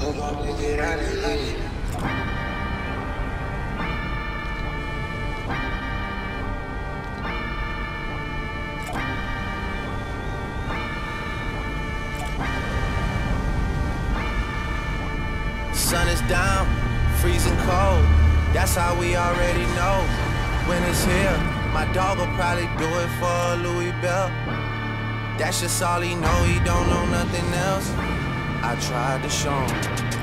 Hope I make it out of here. Sun is down, freezing cold. That's how we already know when it's here. My dog will probably do it for a Louis Bell. That's just all he know, he don't know nothing else. I tried to show him.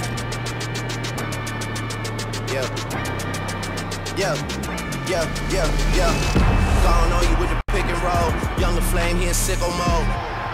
Gone on you with the pick and roll. Younger flame, he in sicko mode.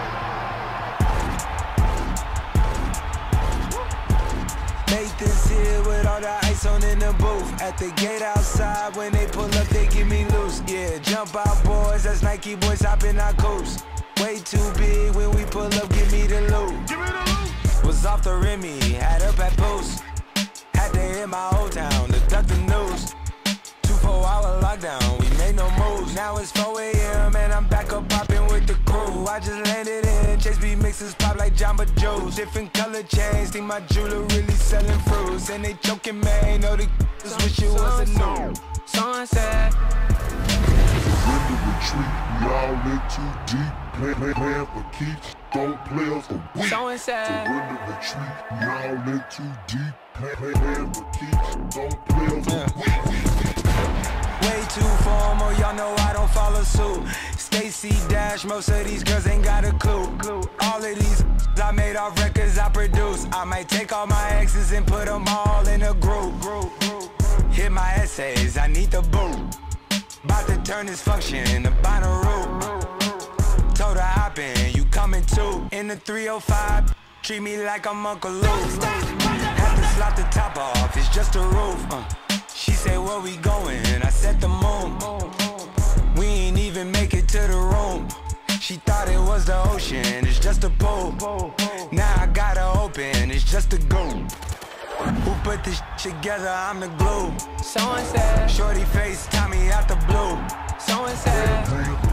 Nathan's here with all the ice on in the booth. At the gate outside, when they pull up, they give me loose. Yeah, jump out boys, that's Nike boys hopping our coast. Way too big when we pull up, give me the loot. Give me the loot. Was off the Remy, had up at post. Had to hit my old town to duck the news. 24-hour lockdown, we made no moves. Now it's 4 a.m. and I'm back up popping with the crew. I just landed in, Chase B mixes pop like Jamba Joe's. Different color chains, think my jeweler really selling fruits. And they joking, man, know the just wish it was a new. Sunset. Surrender retreat, we all in too deep. Plan for keeps, don't play us for weak. Surrender retreat, we all in too deep. Plan for keeps, don't play us for weak. Way too formal, y'all know I don't follow suit. Stacy Dash, most of these girls ain't got a clue. All of these I made off records I produce. I might take all my exes and put them all in a group. Hit my essays, I need the boot. About to turn this function into Bonnaroo. Told her hop in, you coming too. In the 305, treat me like I'm Uncle Luke. Have to slot the top off, it's just a roof. She said, where we going? I said the moon. We ain't even make it to the room. She thought it was the ocean, it's just a pool. Now I gotta open, it's just a goon. Who put this together? I'm the glue. Someone said, shorty face, Tommy out the blue. Someone said,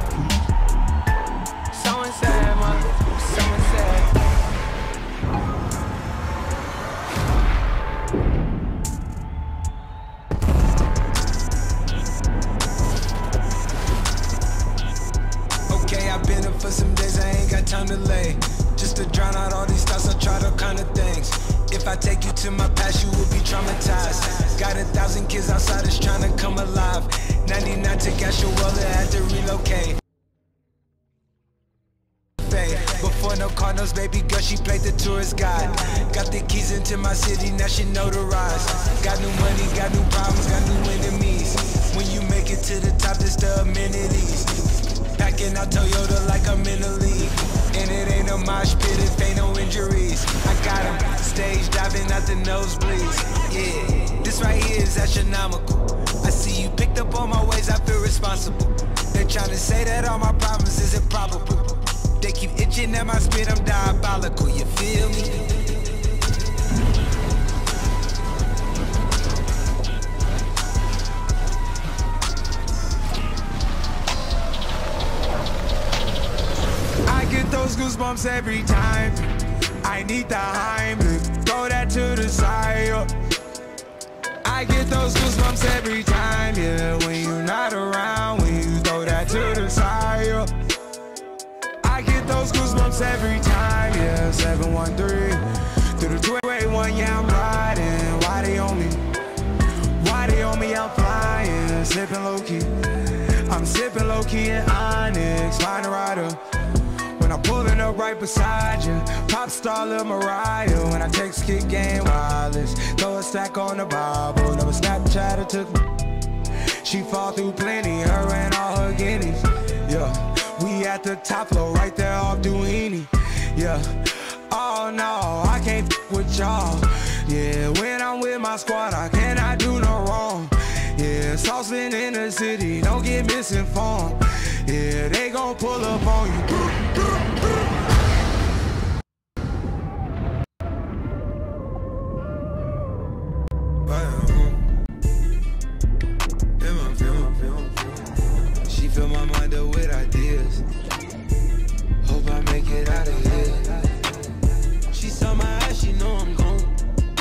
someone said, someone said. Okay, I've been up for some days, I ain't got time to lay. Just to drown out all these thoughts, I tried all kind of things. If I take you to my past, you will be traumatized. Got 1,000 kids outside that's trying to come alive. 99 to Gashuela, had to relocate. Before no Cardinals, baby girl, she played the tourist guide. Got the keys into my city, now she notarized. Got new money, got new problems, got new enemies. When you make it to the top, it's the amenities. Packing out Toyota like I'm in the league. And it ain't no mosh pit if ain't no injuries. I got him stage diving out the nosebleeds. Yeah, this right here is astronomical. I see you picked up on my ways, I feel responsible. They're trying to say that all my problems is improbable. They keep itching at my spit, I'm diabolical, you feel me? I get those goosebumps every time. I need the Heimlich, throw that to the side. I get those goosebumps every time, yeah. When you're not around, when you throw that to the side. I get those goosebumps every time, yeah. 713 through the 281, yeah, I'm riding. Why they on me? Why they on me? I'm flying, sipping low key. I'm sipping low key in Onyx, find a rider. When I'm pulling up right beside you, pop star Lil Mariah. When I text kick game wireless, throw a stack on the Bible. Never Snapchat or took me. She fall through plenty, her and all her guineas. Yeah. We at the top floor, right there off Duini. Yeah. Oh no, I can't with y'all. Yeah, when I'm with my squad, I cannot do no wrong. Yeah, saucing in the city, don't get misinformed. Yeah, they gon' pull up on you. She fill my mind up with ideas. Hope I make it out of here. She saw my eyes, she know I'm gone.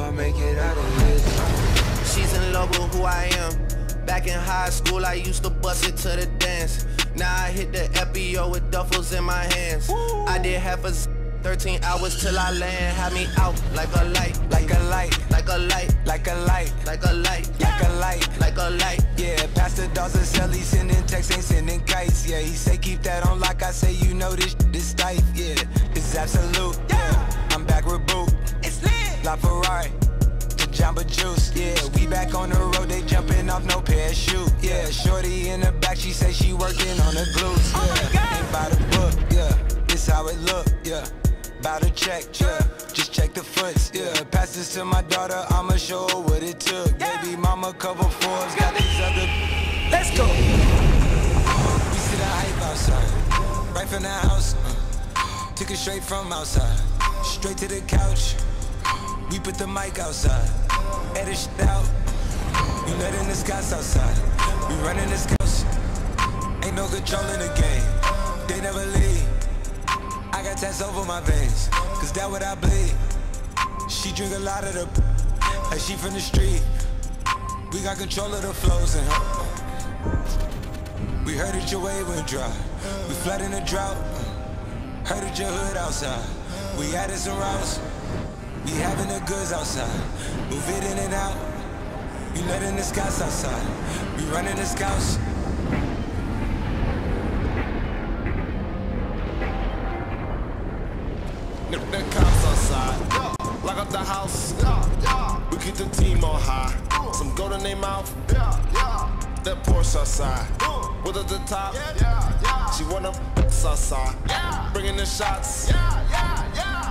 I make it out of this. She's in love with who I am. Back in high school, I used to bust it to the dance. Now I hit the FBO with duffels in my hands. I did half a 13 hours till I land. Had me out like a light, Like a light, like a light, like a light, like a light, like a light, like a light. yeah. Pastor Dawson sell, he sending texts, ain't sending kites, yeah. He say keep that on lock, I say you know this tight, yeah. It's absolute, yeah. I'm back with Boot, it's lit. La Ferrari, the Jamba Juice, yeah. We back on the road, they jumping off no parachute, yeah. Shorty in the back, she say she working on the glutes, yeah. Ain't by the book, yeah. This how it look, yeah. About to check, yeah. Just check the foots, yeah. Pass this to my daughter, I'ma show her what it took. Baby mama cover Forbes, got these other. Let's go. We see the hype outside, right from the house. Took it straight from outside, straight to the couch. We put the mic outside, edit shit out. We letting the scouts outside, we running the scouts. Ain't no control in the game, they never leave. I got tats over my veins, cause that what I bleed. She drink a lot of the, like she from the street. We got control of the flows in her. We heard that your wave went dry, we flooding the drought. Heard that your hood outside, we added some routes. We having the goods outside, move it in and out. We letting the scouts outside, we running the scouts. The cops outside, lock up the house. We keep the team on high. Some gold in their mouth. That Porsche outside, with at the top. She wanna outside, bringing the shots.